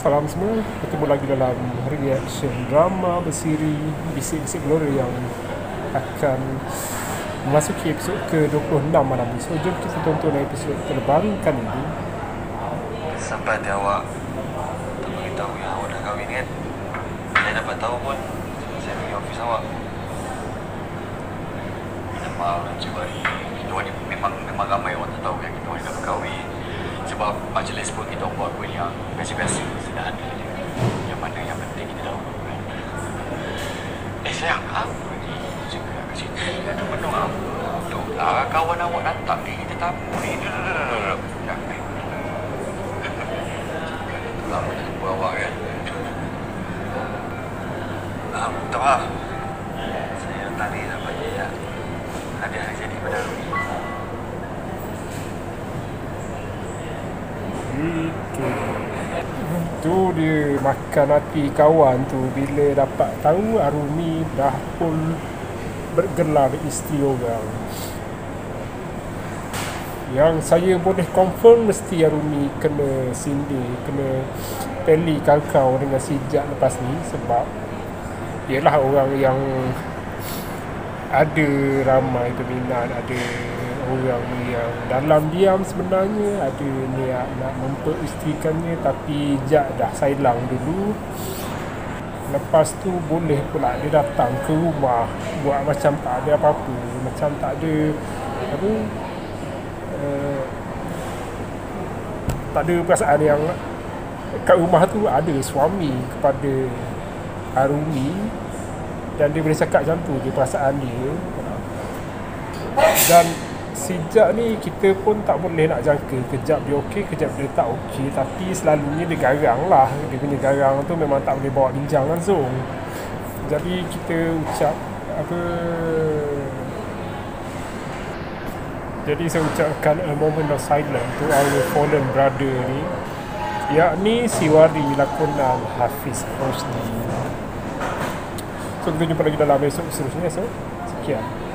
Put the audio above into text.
Salam semua, bertemu lagi dalam reaction drama bersiri Bisik-Bisik Gelora yang akan memasuki episod ke-26 malam ni. So, jom kita tonton episod terbaru kali ini. Sampai hati awak tak beritahu yang awak dah kahwin kan. Saya dapat tahu pun saya pergi ofis awak. Minta maaf dan cuba kita ni memang ramai orang tak tahu yang kita ni dah berkahwin. Sebab majlis pun kita buat pun yang biasa-biasa, sederhana je. Yang mana yang penting kita tahu kan. Sayang, apa ni? Cakap kat sini. Ada penuh apa? Duk lah kawan awak datang ni, kita tamu ni. Jangan. Lama dah jumpa awak kan. Minta maaf. Saya tadi nampaknya ya ada yang jadi pada Rumi. Itu dia makan hati kawan tu bila dapat tahu Arumi dah pun bergelar isteri orang. Yang saya boleh confirm mesti Arumi kena sindir, kena teli kau dengan Sijak lepas ni. Sebab ialah orang yang ada ramai peminat, ada orang yang dalam diam sebenarnya ada niat nak memperisterikannya, tapi Jack dah sailang dulu. Lepas tu boleh pula dia datang ke rumah buat macam tak ada apa-apa, macam tak ada apa, tak ada perasaan yang kat rumah tu ada suami kepada Arumi, dan dia boleh cakap macam tu je perasaan dia. Dan Sijak ni kita pun tak boleh nak jangka, kejap dia okey, kejap dia tak okey. Tapi selalunya dia garang lah. Dia punya garang tu memang tak boleh bawa bincang langsung. Jadi kita ucap apa, jadi saya ucapkan a moment of silence to our fallen brother ni, yakni Siwari lakonan Hafiz Rosdi. So kita jumpa lagi dalam episod seterusnya. So sekian.